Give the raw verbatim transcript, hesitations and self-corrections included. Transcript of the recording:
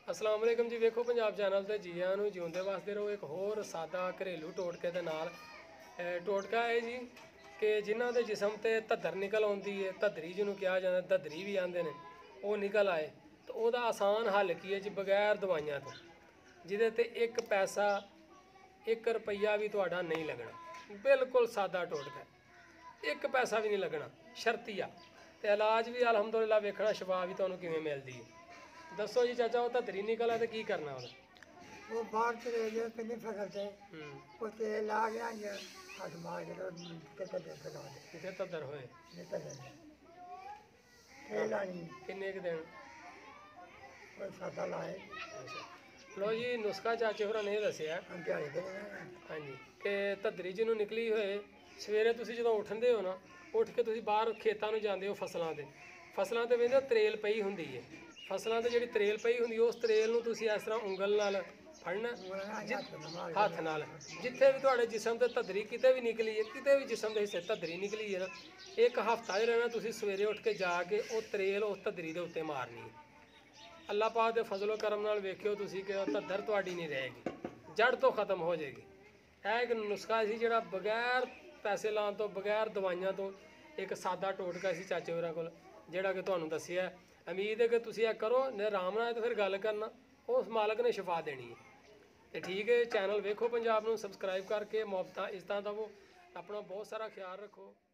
अस्सलाम वालेकुम जी। वेखो पंजाब चैनल ते जी आयां नूं जिउंदे वास्ते रहो। एक होर सादा घरेलू टोटके दे नाल टोटका है जी कि जिन्हां दे जिसम ते धद्दर निकल आउंदी है, धद्दरी जिन्हों कहा जाता, धद्दरी भी आंदे ने, वो निकल आए तो ओहदा आसान हल की है जी, बगैर दवाइयां तो, जिहदे ते एक पैसा एक रुपया भी तुहाडा नहीं लगना। बिल्कुल सादा टोटका, एक पैसा भी नहीं लगना, शर्तिया ते इलाज भी अलहमदुलिल्लाह वेखना शफा भी तुहानूं किवें मिलदी है। दसो जी चाचा, वो धद्दरी निकला तो की करना उन्हें? वो बाहर चले गए कितनी फसल थे, हम्म, वो तेल आ गया जो हाथ मार के तो कितने देर फैला दे कितने धद्दर होए? निकल जाए तेल आनी किन्ने क दिन? कोई सादा लाए अच्छा, लो जी नुस्खा चाचे होरां ने दस्सिया हम दिहाड़ी दे हाँ जी कि धद्दरी ਜਿਹਨੂੰ निकली होए, सवेरे ਤੁਸੀਂ ਜਦੋਂ ਉੱਠਦੇ ਹੋ ਨਾ, ਉੱਠ ਕੇ ਤੁਸੀਂ ਬਾਹਰ ਖੇਤਾਂ ਨੂੰ ਜਾਂਦੇ ਹੋ, ਫਸਲਾਂ ਤੇ ਫਸਲਾਂ ਤੇ ਵੇਖਦੇ ਹੋ ਤਰੇਲ ਪਈ ਹੁੰਦੀ ਹੈ। ਫਸਲਾਂ ਤੇ ਜਿਹੜੀ ਤਰੇਲ ਪਈ ਹੁੰਦੀ ਉਸ ਤਰੇਲ ਨੂੰ ਤੁਸੀਂ ਇਸ ਤਰ੍ਹਾਂ ਉਂਗਲ ਨਾਲ ਫੜਨਾ, ਹੱਥ ਨਾਲ, ਜਿੱਥੇ ਵੀ ਤੁਹਾਡੇ ਜਿਸਮ ਤੇ ਧੱਦਰੀ ਕਿਤੇ ਵੀ ਨਿਕਲੀ ਹੈ, ਕਿਤੇ ਵੀ ਜਿਸਮ ਦੇ ਹਿੱਸੇ ਧੱਦਰੀ ਨਿਕਲੀ ਹੈ ਨਾ, ਇੱਕ ਹਫ਼ਤਾ ਹੀ ਰਹਿਣਾ, ਤੁਸੀਂ ਸਵੇਰੇ ਉੱਠ ਕੇ ਜਾ ਕੇ ਉਹ ਤਰੇਲ ਉਸ ਧੱਦਰੀ ਦੇ ਉੱਤੇ ਮਾਰਨੀ ਹੈ। ਅੱਲਾਹ ਪਾਕ ਦੇ ਫਜ਼ਲੋ ਕਰਮ ਨਾਲ ਵੇਖਿਓ ਤੁਸੀਂ ਕਿ ਉਹ ਧੱਦਰ ਤੁਹਾਡੀ ਨਹੀਂ ਰਹੇਗੀ, ਜੜ ਤੋਂ ਖਤਮ ਹੋ ਜਾਏਗੀ। ਇਹ ਇੱਕ ਨੁਸਖਾ ਸੀ ਜਿਹੜਾ ਬਗੈਰ ਪੈਸੇ ਲਾਉਣ ਤੋਂ, ਬਗੈਰ ਦਵਾਈਆਂ ਤੋਂ, ਇੱਕ ਸਾਦਾ ਟੋਟਕਾ ਸੀ ਚਾਚੇ ਹੋਰਾਂ ਕੋਲ, ਜਿਹੜਾ ਕਿ ਤੁਹਾਨੂੰ ਦੱਸਿਆ। ਉਮੀਦ ਹੈ ਕਿ ਤੁਸੀਂ ਇਹ ਕਰੋ, ਨੇ ਆਰਾਮ ਨਾਲ ਤੇ ਫਿਰ ਗੱਲ ਕਰਨਾ, ਉਸ ਮਾਲਕ ਨੇ ਸ਼ਿਫਾ ਦੇਣੀ ਹੈ। ਤੇ ਠੀਕ ਹੈ, ਚੈਨਲ ਵੇਖੋ ਪੰਜਾਬ ਨੂੰ ਸਬਸਕ੍ਰਾਈਬ ਕਰਕੇ ਮੁਹੱਬਤਾਂ ਇੱਜ਼ਤਾਂ ਦੇਵੋ, ਆਪਣਾ ਬਹੁਤ ਸਾਰਾ ਖਿਆਲ ਰੱਖੋ।